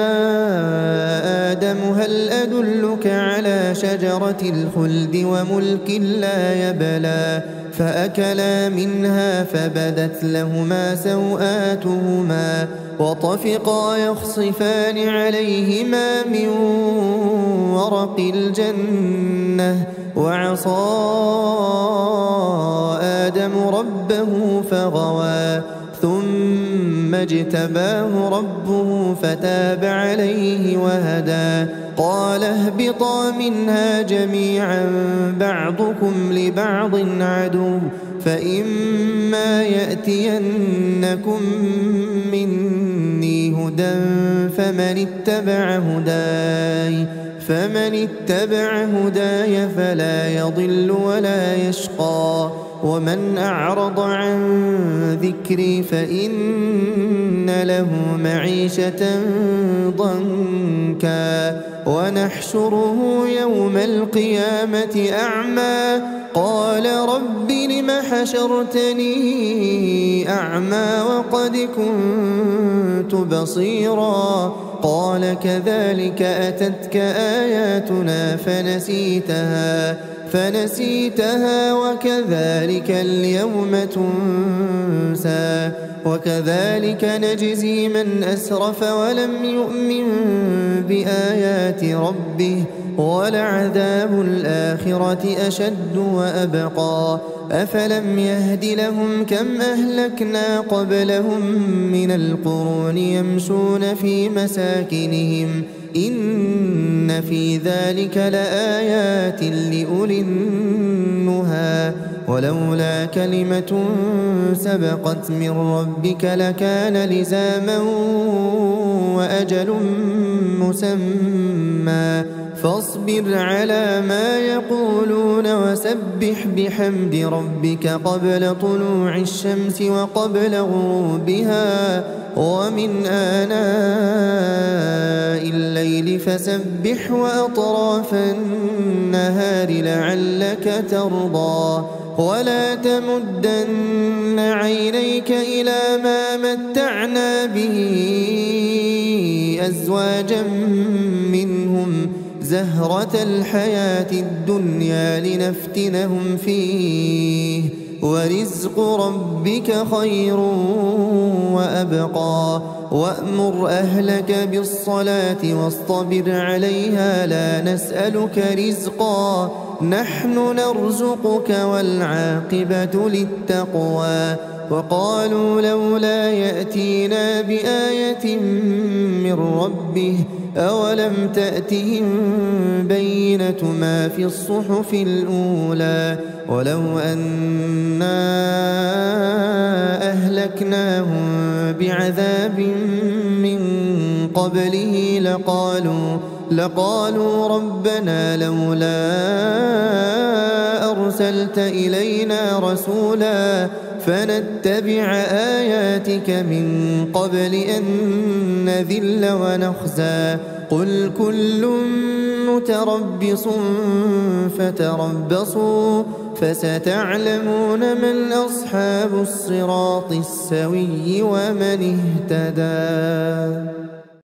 آدم هل أدلك على شجرة الخلد وملك لا يبلى. فأكلا منها فبدت لهما سوآتهما وطفقا يخصفان عليهما من ورق الجنة. وعصى آدم ربه فغوى ثم اجتباه ربه فتاب عليه وهدى. قال اهبطا منها جميعا بعضكم لبعض عدو فإما يأتينكم مني هدى فمن اتبع هداي فلا يضل ولا يشقى. ومن أعرض عن ذكري فإن له معيشة ضنكا ونحشره يوم القيامة أعمى قال رب لم حشرتني أعمى وقد كنت بصيرا قال كذلك أتتك آياتنا فنسيتها وكذلك اليوم تنسى وكذلك نجزي من أسرف ولم يؤمن بآيات ربه ولعذاب الآخرة أشد وأبقى أفلم يهد لهم كم أهلكنا قبلهم من القرون يمشون في مساكنهم إن في ذلك لآيات لأولي النهى ولولا كلمة سبقت من ربك لكان لزاما وأجل مسمى فاصبر على ما يقولون وسبح بحمد ربك قبل طلوع الشمس وقبل غروبها ومن آناء الليل فسبح وأطراف النهار لعلك ترضى ولا تمدن عينيك إلى ما متعنا به أزواجا منهم زهرة الحياة الدنيا لنفتنهم فيه ورزق ربك خير وأبقى وأمر أهلك بالصلاة واصطبر عليها لا نسألك رزقا نحن نرزقك والعاقبة للتقوى وقالوا لولا يأتينا بآية من ربه أولم تأتهم بينة ما في الصحف الأولى ولو أنا أهلكناهم بعذاب من قبله لقالوا ربنا لولا أرسلت إلينا رسولا فنتبع آياتك من قبل أن نذل ونخزى قل كل متربص فتربصوا فستعلمون من أصحاب الصراط السوي ومن اهتدى.